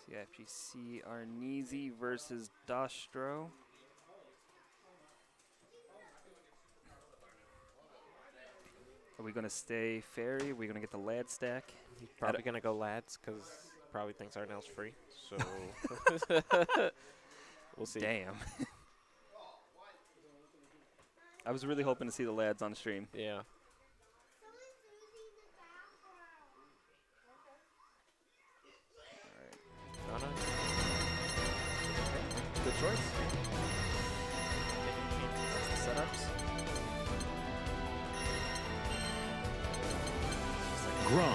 CIFGC Arneezy versus Dostrow. Are we going to stay fairy? Are we going to get the lad stack? He's probably going to go lads because he probably thinks Arnell's free. So we'll see. Damn. I was really hoping to see the lads on stream. Yeah. All right. Good choice. That's the setups. Gron.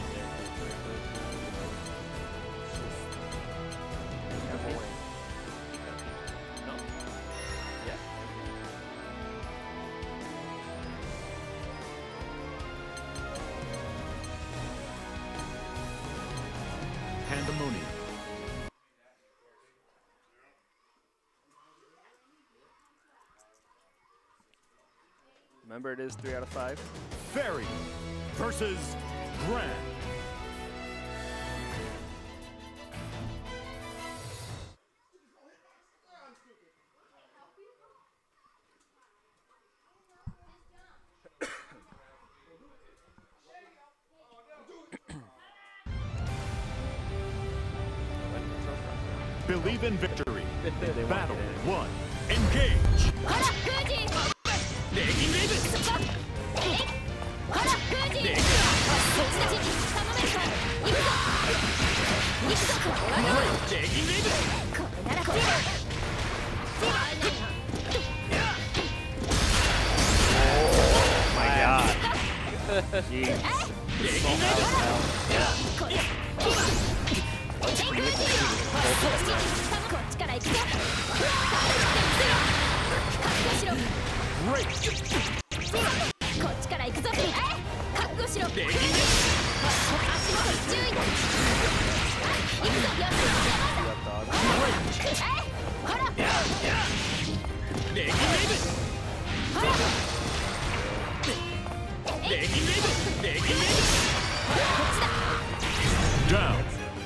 Pandemonium. Remember, it is 3 out of 5. Fairy versus Grand. Believe in victory. Battle 1. Engage. Oh my god. Jeez. Down.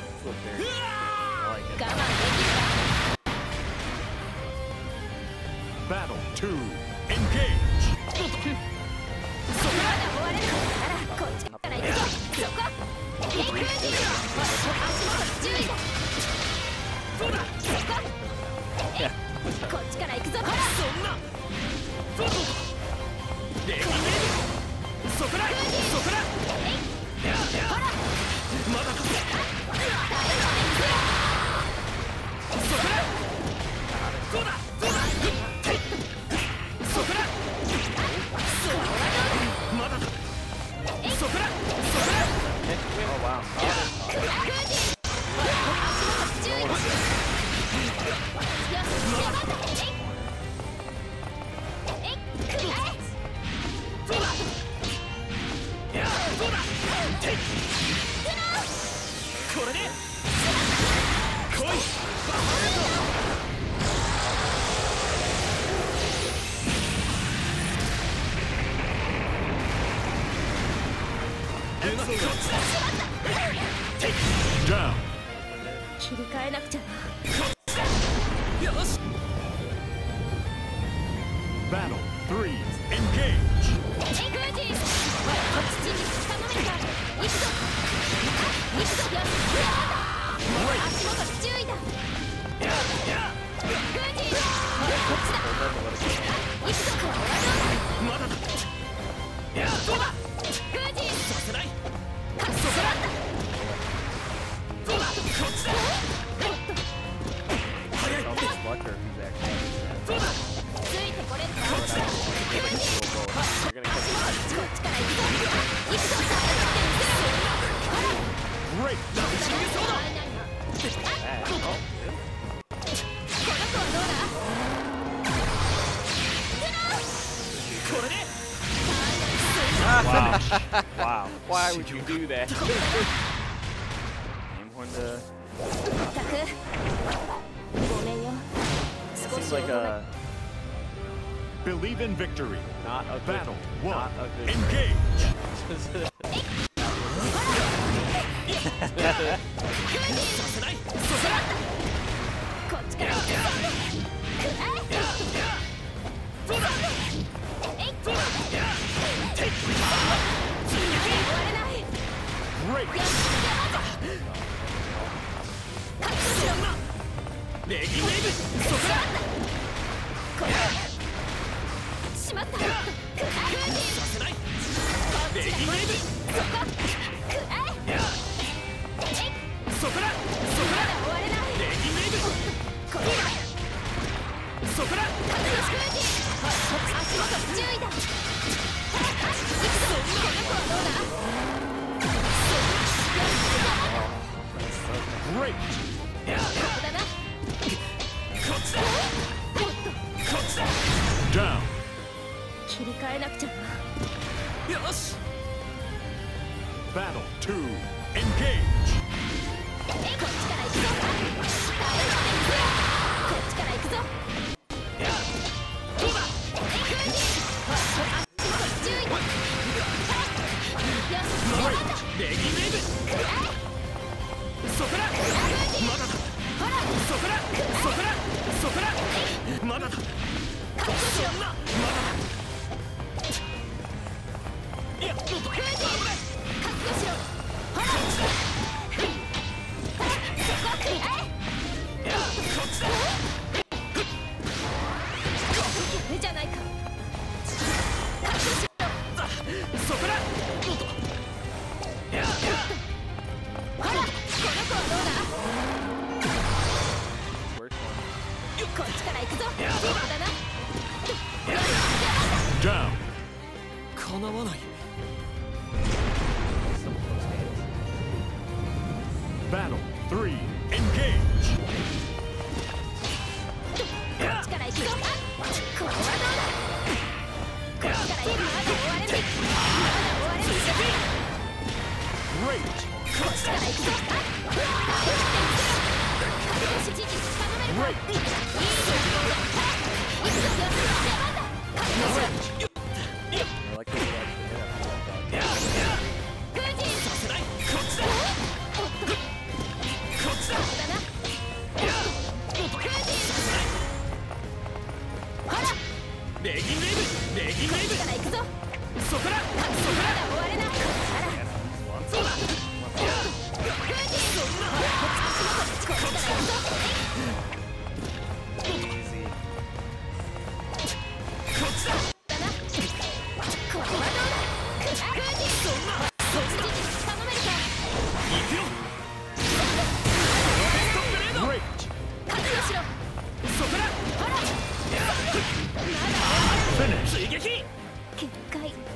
Battle 2. Engage. Oh wow. Down. Battle 3. Engage. Great. Wow. Wow. Why would you do that? Seems like a Believe in victory. Not a good, Battle 1. not a good Engage. しまったさせないそこだ終われないこれだそこだ足元注意だ行くぞこの子はどうだ Great. ここだなこっちだもっとこっちだ Down. 切り替えなくちゃなよし Battle 2. Engage. こっちから行くぞこっちから行くぞどうだ注意だよしレギメイブそこだまだだほらそこだそこだそこだまだだ覚悟しろまだだいやもっと危ない覚悟しろほらじゃないかそこだもっとほらこの子はどうだこっちから行くぞそうだな Down. かなわない Battle 3. Engage. こっちから行くぞこれはどうだこっちから行くまだ終われないまだ終われない Great. こっちから行くぞよしじじ頼めるかいいぞ行くぞよし出番だ I like the way I グージーさせないこっちだこっちだだなグージーさせないほらレギメイブレギメイブこっちから行くぞそこだそこだ終われないあらそうだグージーそんなこっちから行くぞ Easy. こっちだだなこれはどうだグージーそんなそっちに頼めるか行くよ Great. 覚悟しろそこだほらまだ Finish. 追撃結界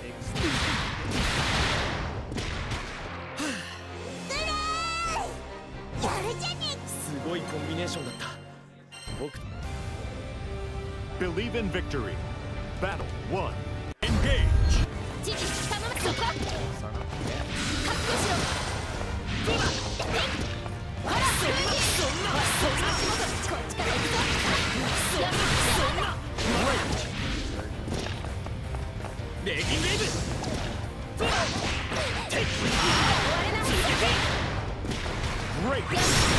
やるじゃねえすごいコンビネーションだった僕 Believe in victory. Battle 1. Engage. ジジ頼めそこ覚悟しろどうだほらそんな足元こっちから行くぞそんなレギメイブそうだ終われない Great.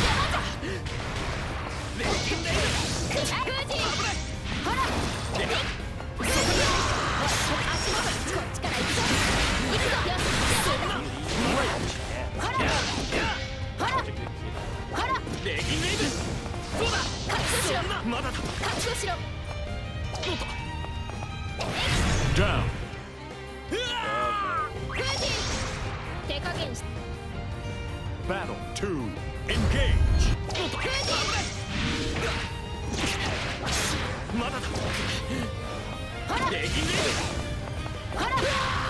レギメイブグージーほらそこだ足元こっちから行くぞ行くぞよしそんなほらほらほらレギメイブそうだ覚悟しろまだだ覚悟しろもっと Down. グージー手加減し Battle 2. Engage. もっとグージーまだだほらレギメイブほら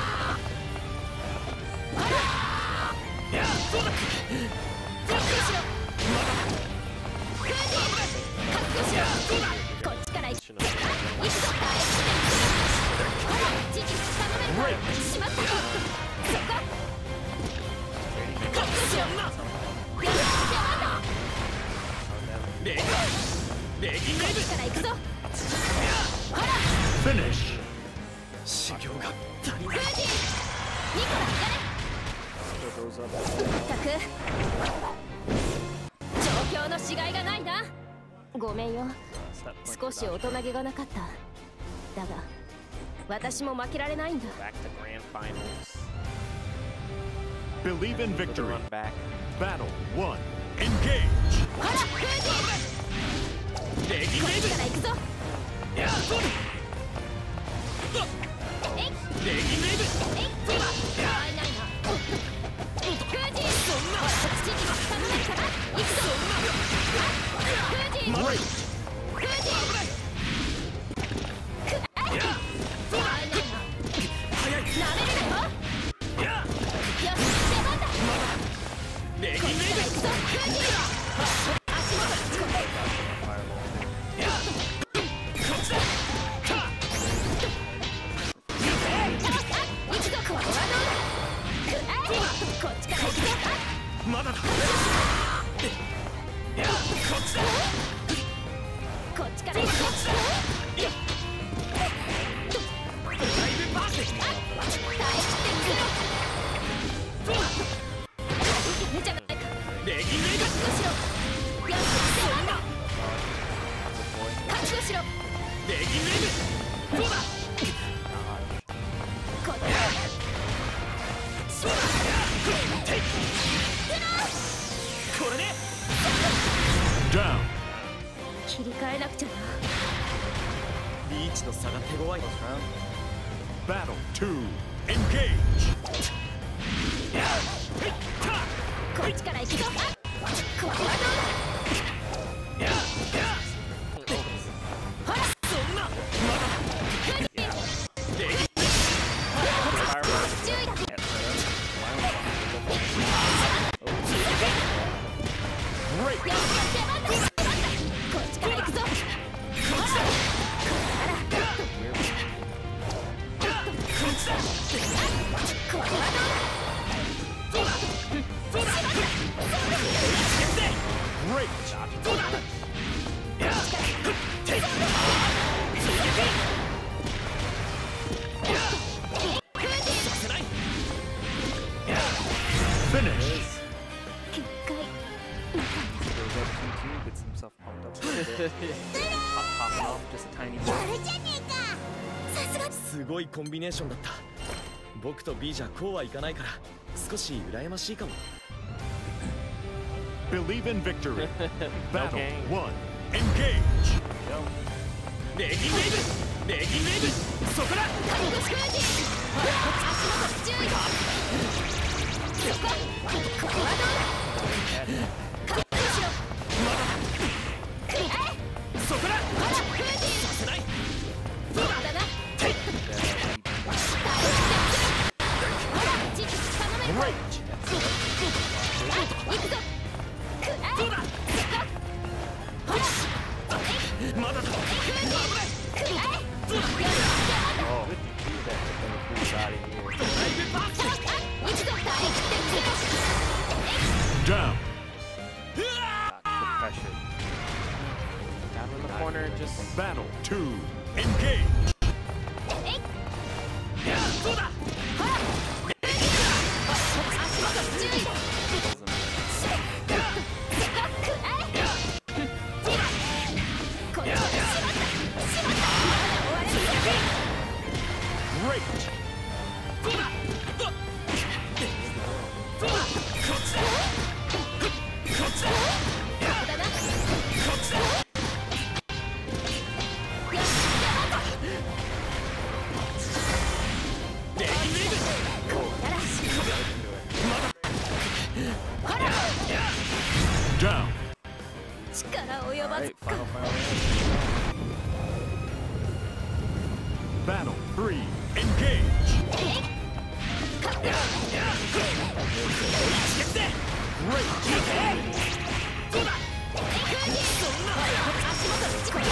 ほらいやそうだ覚悟しろまだだグージー覚悟しろそうだこっちから行くぞほらジジ頼めるかしまったそこ覚悟しろよし出番だレギメイブから行くぞほら Finish. 修行が足りないグージーニコラやれ Still goes up. ったく状況の違いがないなごめんよ What's that point 少し without 大人げがなかっただが私も負けられないんだ Back to grand finals. Believe in With the victory. run back. Battle 1. Engage. ほらグージーくぞ。やあ、そうだ。えい、レギンレイブ。えい、そうだ。やあ、いないな。クージー、そんな。土にはたまないから。行くぞ。クージー。クージー。やあ、そうだ。いないな。早い。なめるなよ。やあ。よし、出番だ。レギンレイブ。行くぞ。クージー。足元に遅刻。やあ。こっちだ。こっちから行くぞ。まだだ。いや、こっちだ。こっちから行くぞ。いや。だいぶバース。大失点する。受け身じゃないか。レギンレイブ。覚悟しろ。よし、出番だ。覚悟しろ。レギンレイブ。そうだ。こっちだ。そうだ。これね。 Down. 切り替えなくちゃな。 リーチの差が手強い。 Battle 2. Engage. こっちから行くぞ。これはどうだ。ほら、そんな。まだ。注意だ。 Great. こっちから行くぞ。これはどうだ。 Great. Goes フィニッシュ。 up 2-2, gets himself pumped up a little bit. Popping off just a tiny bit. すごいコンビネーションだった。僕と B じゃこうはいかないから少し羨ましいかも。 Believe in victory. Battle Okay. 1. Engage. レギンレイブ。レギンレイブ。そこだ。 足元注意だ。そこ。これはどうだ。覚悟しろ。 まだ。そこだ。 ほら、クージー。 させない。 そうだな。ほら、チップ頼める。 Great. 行くぞ。 そうだ。 ほら。 まだだ。 Oh, good to do that. Get out of here. ドライブバース。 行くぞ。大失点する。 Down. The pressure. Down in the corner, just Battle 2. Engage. そうだ。 ほら。足元注意だ。 こっちだ。しまった。まだ終われる。 Great. そうだ。そうだ。こっちだ。こっちだ。 ここだな。 こっちだ。 よし、出番だ。 レギンレイブ。 ここなら。ほら。 Down. 力及ばず Alright, か。 final round. Battle 3. Engage. 勝って。 Great. そうだ。 クージー。そんな。足元打ち込む。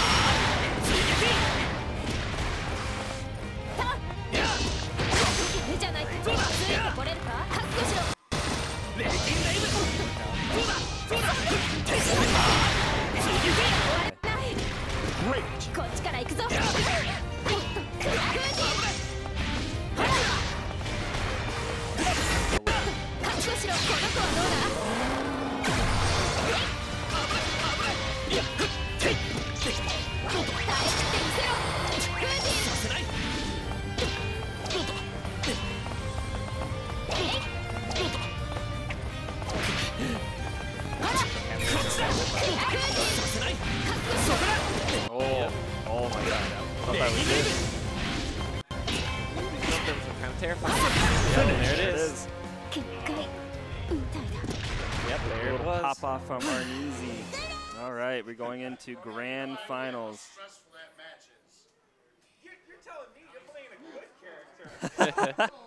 た。やるじゃないか。ついてこれるか。覚悟しろ。 レギンレイブ。そうだ。そうだ。 終わらない。 Great. こっちから行くぞ。クージー。ほら。覚悟しろ。この子はどうだ。 why we did. These jumpers are kind of terrifying. Yep, there it is. 結界みたいだ Yep, there it Little was. pop off from Arneezy. All right, we're going into grand finals. You're telling me you're playing a good character.